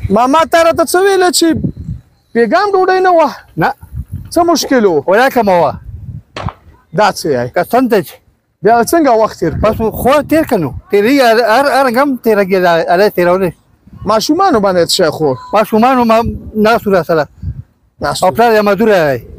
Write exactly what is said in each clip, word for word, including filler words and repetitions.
ماما تا راته څه ویله چې بېګام ډوډۍ نه وه نه څه مشکل و ولا کومه وه دا څه یې قسم ته چې بیا څنګه وخت تېر بس خو تېر که نو تېرېږي هر هر رنګ هم تېرېږي هلی تېرولی ماشومانو باندې څه شی خور ماشومانو ما ناست وو راسره او پلار یې مزدوری دی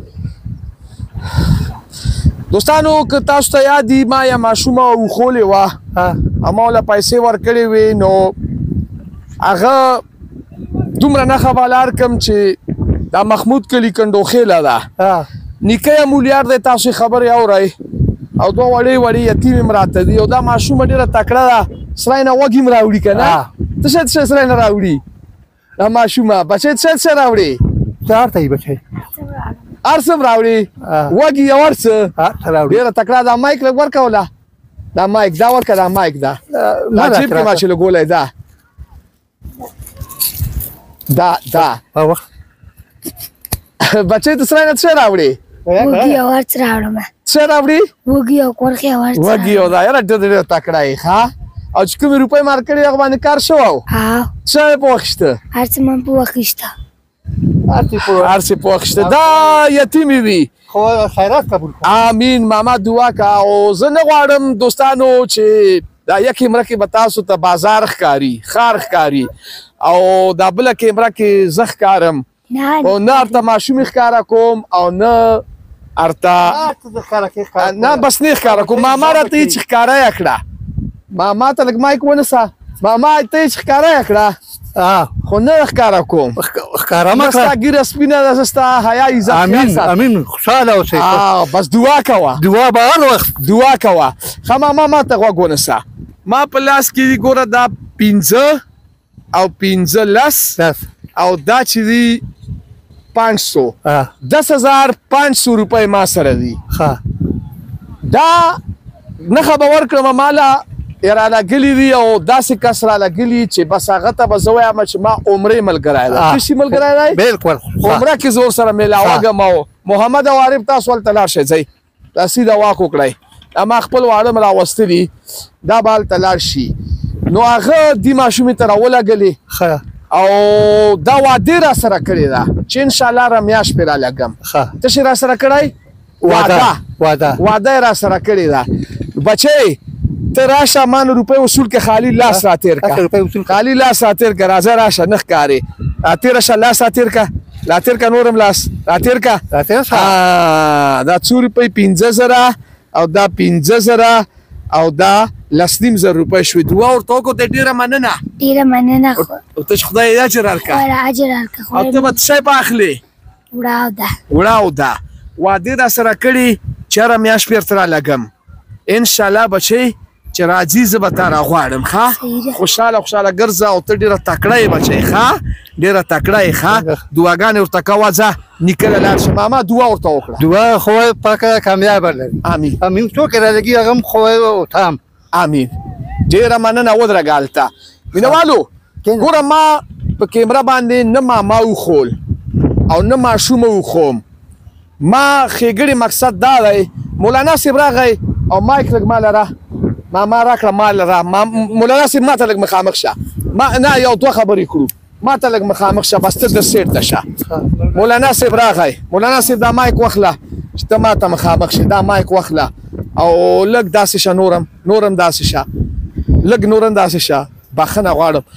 دوستانو که تاسو ته یاد دي ما یا ماشومه وښولې وه او ما ورله پیسې ورکړې وې نو هغه دومره نښه به لار کړم چې دا محمود کلي کنډوخېله ده نیکه یې مولیار دی تاسو یې خبرې اورئ او دوه وړې وړې یتیم هم راته دي او دا ماشومه ډېره تکړه ده سرای نه وږي هم راوړي که نه ته شی څه سرای نه راوړي دا ماشومه بچی څه څه راوړي څه هر ته یې بچی هر څه هم راوړي وږي او هر څه ډېره تکړه دا مایک لږ ورکوله دا مایک دا ورکه دا مایک دا دا جیب کې ما چې لګولی دا دا دا بچی ته سرای نه څه شی راوړي وږي او هر څه راوړم څه راوړي وږي او قورخې او هر څه وږي او دا یاره ډېره تکړه یې ښه او چې کومې روپۍ مار کړې هغه باندې کار شوی و څه یې په واخیسته هر څه من په واخیسته هر څه په واخیسته دا یتیمې وي خو خیرات قبول کړه امین ماما دعا که او زه نه غواړم دوستانو چې دا یه کیمره کې به تاسو ته بازار ښکاري ښار ښکاري او دا بله کیمره کې زه ښکارم او نه ارته ماشومې ښکاره کوم او نه ارته نه بس نه ښکاره کوم ماما راته یې چې ښکاره یې کړه ماما ته لږ مایک ونیسه ماما ته یې چې ښکاره یې کړه خو نه ښکاره کوم ښکاره مه ستا ګیره سپینه ده زه ستا حیا عزت امین امین خوشحاله اوسئ بس دعا کوه دعا به هر وخت دعا کوه ښه ماما ما ته غوږ ونیسه ما په لاس کې ګوره دا پنځه او پنځه لس او دا چې دي پانچ سو دس هزار پانچ سو روپۍ ما سره دي دا نښه به ورکړم ماله رالګلي دي او داسې کس رالګلي چې بس هغه ته به زه وایم چې ما عمرې ملګری دی څه شي ملګری دی بلکل عمره کې زه ورسره میلاوه ږم او محمد او عارف تاسو هلته لاړ شئ ځئ دا سیده واک وکړئ ما خپل واړه م راوستلي دا به هلته لاړ شي نو هغه دې ماشومې ته راولګلې او دا وعدې را سره کړې ده چې انشاءالله رمیاشت پرې رالګم ته شي را سره کړی وعده وعده یې را سره کړې ده بچی ته راشه ما نو روپۍ وصول که خالي لاس را تېر که خالي لاس را تېر که راځه راشه نه ښکارې را تېره شه لاس را تېر که را تېر که نورم لاس را تېر که دا څو روپۍ پنځه زره او دا پنځه زره او دا لس نیم زر روپۍ شوې دعا ورته وکړو ته ډېره مننه ډېره مننه ته چې خدای اجر ورکړه اجر ورکړه او ته به څه شی به اخلې وړاو ده وړاو ده وعدې را سره کړي چې هره میاشت بېرته رالګم انشاءالله بچی چې راځي زه به تا راغواړم ښه خوشحاله خوشحاله ګرځه او ته ډېره تکړه یې بچی ښه ډېره تکړه یې ښه دعاګانې ورته کوه ځه نیکه له لاړ شه ماما دعا ورته وکړه دعا خدای پاکه کامیابه لري امین امین څوک یې رالګي هغه هم خدای تام امین ډېره مننه ودرېږه هلته مینهوالو ګوره ما په کیمره باندې نه ماما وښول او نه ماشومه وښوم ما ښېګړې مقصد دا دی مولانا صاحب راغی او مایک لږ ما لره ما راکړه ما لره مولانا صاحب ما ته لږ مخامخ شه ما نه یو دوه خبرې کړو ما ته لږ مخامخ شه بس ته د سیټ ته شه مولانا صاحب راغی مولانا صاحب دا مایک واخله چې ته ما ته مخامخ شه دا مایک واخله او لږ داسې شه نورم نورم داسې شه لږ نورم داسې شه بخښنه غواړم